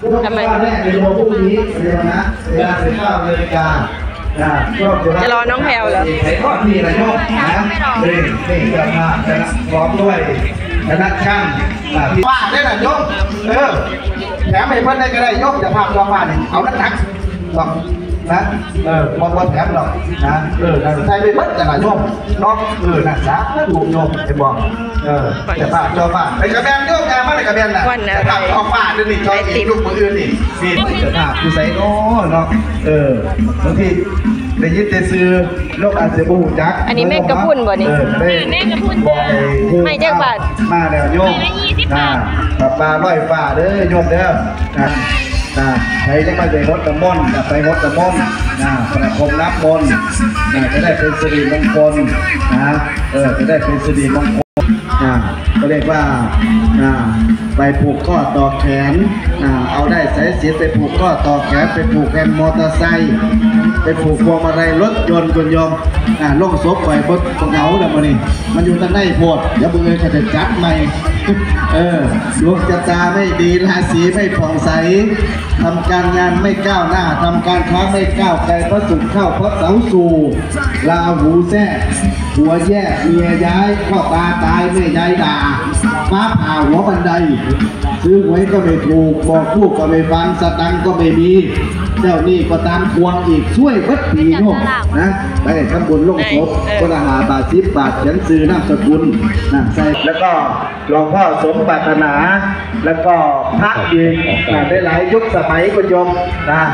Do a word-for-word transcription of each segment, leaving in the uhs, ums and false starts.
ทำไมจะรอน้องแพลวเหรอไอ้ข้อที่ระยกนะนี่นี่จะมาจะพร้อมด้วยคณะช่างว่าได้หน่ะยกเออแถมให้เพื่อนได้ก็ได้ยกจะพาตัวมาเนี่ยเอานักทักหรอกนะเออมองว่าแถมหรอกนะเออใส่ไปเพื่อนจะหน่ะยกน้องเออน่ะสาถูกยกไอ้บอกเออจะพาตัวมาไอ้กระเบนยกแกมาไอ้กระเบนน่ะจะพาตัวมาเดี๋ยวนี้จอยตีลูกมืออื่นนี่นี่จะพาคือใส่โน่เนาะเออบางทีได้ยินแต่ซื้อโลกอาจจะบูจักอันนี้แม่กระพุ่นบ่นี่แม่กระพุ่นไม่เจ้าบาทมาแล้วโยมนะปลาปลาร้อยฝ่าเด้อโยมเด้อนะนะใครจะมาไปรถตะมนไปรถตะมนนะประคมน้ำมนนะจะได้เป็นสิริมงคลนะเออจะได้เป็นสิริมงคลนะก็เรียกว่านะไปผูกข้อต่อแขนนะเอาได้สายเสียไปผูกข้อต่อแขนไปผูกแขนมอเตอร์ไซค์ไปผูกพวงมาลัยรถยนต์คุณโยมอ่าล่องศพไปบนเหงาแล้วมันนี่มันอยู่ตั้งในโพดเดี๋ยวเบอร์เขาจะจัดใหม่เออดวงชะตาไม่ดีราศีไม่ผ่องใสทำการงานไม่ก้าวหน้าทำการค้าไม่ก้าวไกลเพราะสุขเข้าเพราะเสาสู่ลาหูแท้หัวแย่เมียย้ายพ่อตาตายแม่ยายด่าฟ้าผ่าหัวบันไดซื้อหวยก็ไม่ถูกบอกคู่ก็ไม่ฟังสตังก็ไม่มีเจ้านี่ก็ตามทวงอีกช่วยวัดปีโน่นะไปทำบุญลงศพคนละหาบาทสิบบาทเขียนซื้อนามสกุลนะใส่แล้วก็หลวงพ่อสมปรารถนาแล้วก็พระเองได้หลายยุคสมัยคุณโยมนะ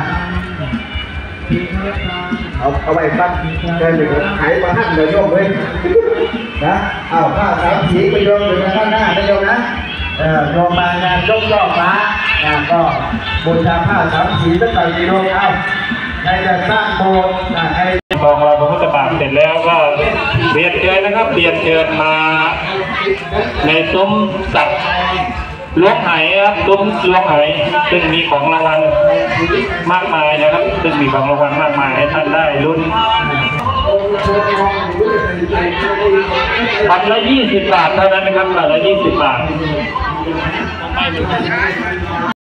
เอาเอาไปตั้งเดินหนึ่งหายมาห้ามเดินโยมเลยนะเอาผ้าสามสีไปโยมหนึ่งข้างหน้าไปโยมนะเออโยมมางานยกย่อฟ้าก็บูชาผ้าสามสีตั้งแต่โยมเอาใครจะสร้างโบสถ์ใครของเราพระพุทธบาทเสร็จแล้วก็เรียนเชิญนะครับเรียนเชิญมาในซุ้มสัตว์ล้วงไหครับซุ้มล้วงไหซึ่งมีของรางวัลมากมายนะครับซึ่งมีของรางวัลมากมายให้ท่านได้ลุ้นพันละยี่สิบบาทเท่านั้นนะครับพันละยี่สิบบาท